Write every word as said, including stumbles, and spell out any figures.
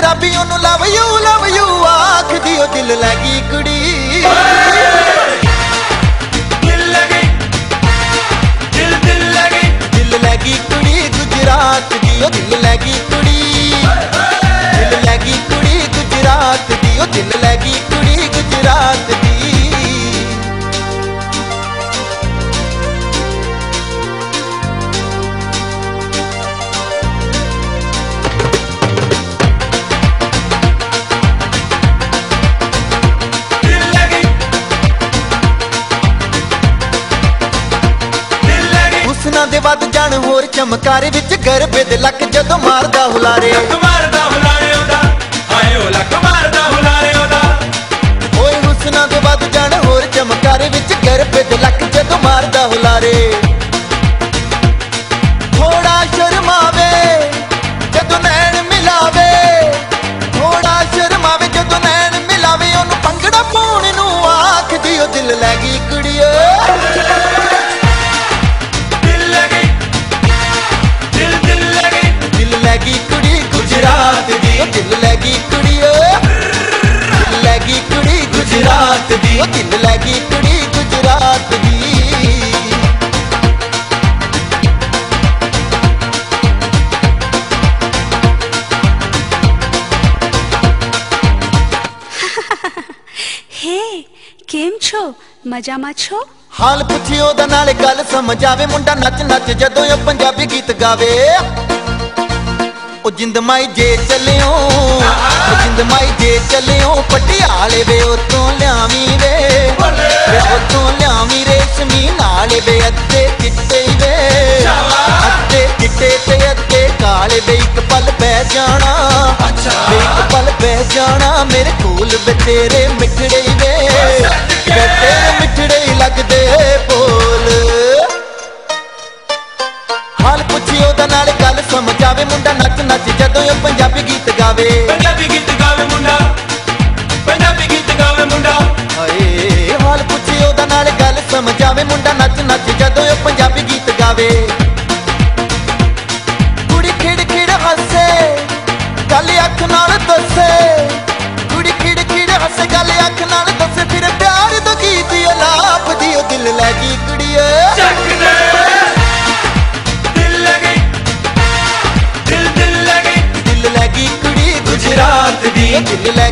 शराबी ओनू love you love you आख दियो दिल लगी कुड़ी दिल लगी दिल दिल लगी दिल लगी कुड़ी गुजरात दियो दिल लगी कुड़ी दिल लगी कुड़ी गुजरात दियो दिल लगी कुड़ी गुजरात दी दे वध जान होर चमकारे विच गरबे दे लक जदों मारदा हुलारे मारदा हुलारे ओदा हाय ओ लक मारदा हुलारे ओदा ओए हुस्ना दे वध जान होर चमकारे विच गरबे दे लक जदों मारदा हुलारे थोड़ा शर्मावे जदों नैन मिलावे थोड़ा शर्मावे जदों नैन मिलावे ओनू भंगड़ा पाउण नू आख दियो दिल लगी कुड़िए दिल लगी कुड़ी दिल लगी कुड़ी गुजरात दी दिल लगी कुड़ी गुजरात दी हे केम छो मजा मा छो हाल पुछियो दा नाले गल समझ आवे मुंडा नच नच जदों यो पंजाबी गीत गावे ओ जिंद माई जे चलियो ओ जिंद माई जे चलियो पटियाले वे उतों लियावी वे वे उतों लियावी रेशमी नाले वे अद्दे चिट्टे वे अद्दे चिट्टे ते अद्दे काले वे एक पल बह जाना वे एक पल बह जाना मेरे कोल वे तेरे मिठड़े वे वे तेरे मिठड़े लगदे बोल हाल पुछियो दा नाले गल समझ आवे मुंडा नच नच जदों यो पंजाबी गीत गावे पंजाबी गीत गावे मुंडा पंजाबी गीत गावे मुंडा हाय हाल पुछियो दा नाले गल समझ आवे मुंडा नच नच जदों यो पंजाबी गीत गावे कुड़ी खिड़ खिड़ हसे गल अख नाल दसे कुड़ी खिड़ खिड़ हसे गल अख नाल दसे फिर प्यार दा गीत अलाप दियो दिल लगी कुड़िए चक दे दिल लगी कुड़ी गुजरात दी दिल